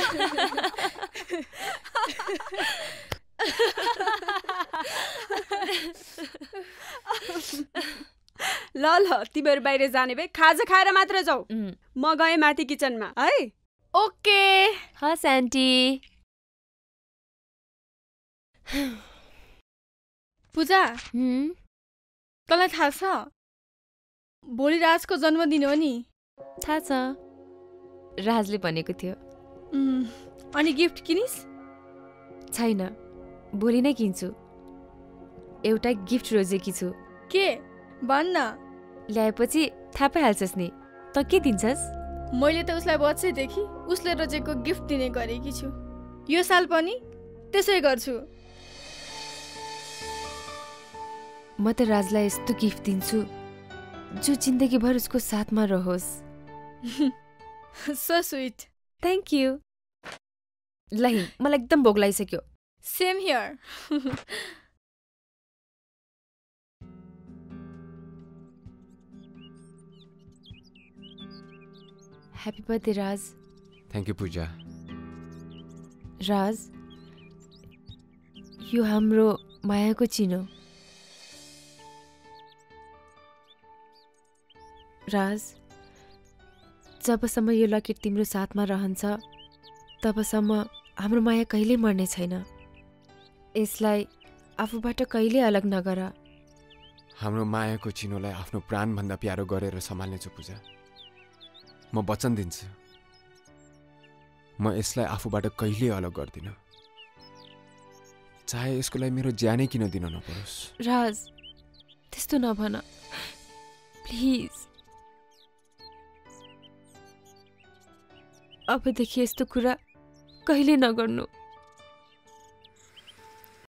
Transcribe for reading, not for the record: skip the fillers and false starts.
ल ल तिमीहरु बाहिर जाने भए खाजा खाएर मात्र जाऊ। म गए माथि किचनमा है। ओके। हस् आन्टी। पूजा तँलाई थाहा छ भोलि राजको जन्मदिन हो नि? थाहा छ, राजले भनेको थियो। अनि गिफ्ट किनिस्? छैन, भोलि नै किन्छु। एउटा गिफ्ट रोजेकी छु। के भन्न? ल्याएपछि थाहा पाइहाल्छस् नि। त के दिन्छस्? मैले त उसलाई बच्चैदेखि उसले रोजेको गिफ्ट दिने गरेकी छु। यो साल पनि त्यसै गर्छु। म त राजलाई यस्तो गिफ्ट दिन्छु जो जिन्दगीभर उसको साथमा रहोस्। So sweet. Thank you. ल हिँड, मलाई एकदम भोक लागिसक्यो। Same here. Happy birthday Raj. Thank you Puja. Raj, यो हाम्रो मायाको चिनो। राज, जबसम्म यो लकेट तिम्रो साथमा रहन्छ तबसम्म हाम्रो माया कहिल्यै मर्ने छैन। यसलाई आफूबाट कहिल्यै अलग नगर। हाम्रो मायाको चिनोलाई आफ्नो प्राणभन्दा प्यारो गरेर सम्हाल्नेछु पूजा। म वचन दिन्छु, म यसलाई आफूबाट कहिल्यै अलग गर्दिनँ, चाहे यसको लागि मेरो ज्यानै किन दिन नपरोस्। राज, त्यस्तो नभन प्लिज। अबदेखि यस्तो कुरा कहिले नगर्नु।